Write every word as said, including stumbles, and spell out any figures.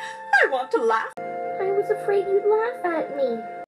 I want to laugh. I was afraid you'd laugh at me.